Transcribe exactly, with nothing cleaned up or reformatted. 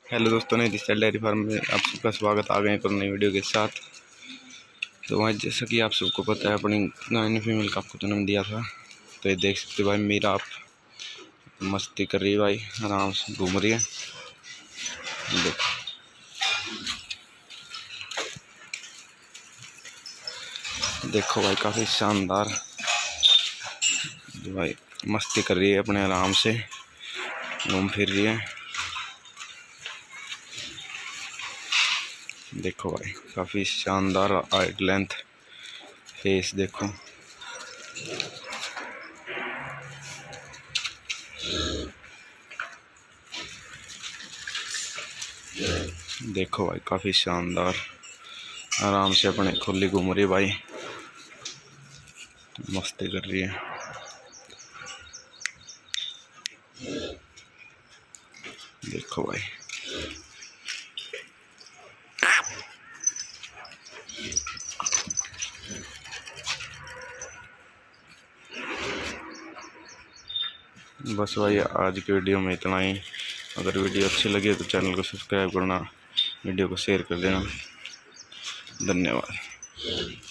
Hello दोस्तों, ने दिशा dairy farm में आप सबका स्वागत। आ गए एक और नई वीडियो के साथ। तो भाई जैसा कि आप सबको पता है, अपनी गाय ने फीमेल का आपको जन्म दिया था। तो ये देख सकते भाई, मीरा आप मस्ती कर रही है भाई, आराम से घूम रही है। देखो देखो भाई, काफ़ी शानदार भाई मस्ती कर रही है, अपने आराम से घूम फिर रही है। देखो भाई, काफ़ी शानदार हाइट लेंथ फेस देखो। देखो भाई, काफ़ी शानदार आराम से अपने खुली घूम रही भाई, मस्ती कर रही है। देखो भाई, बस भाई आज की वीडियो में इतना ही। अगर वीडियो अच्छी लगी तो चैनल को सब्सक्राइब करना, वीडियो को शेयर कर देना। धन्यवाद।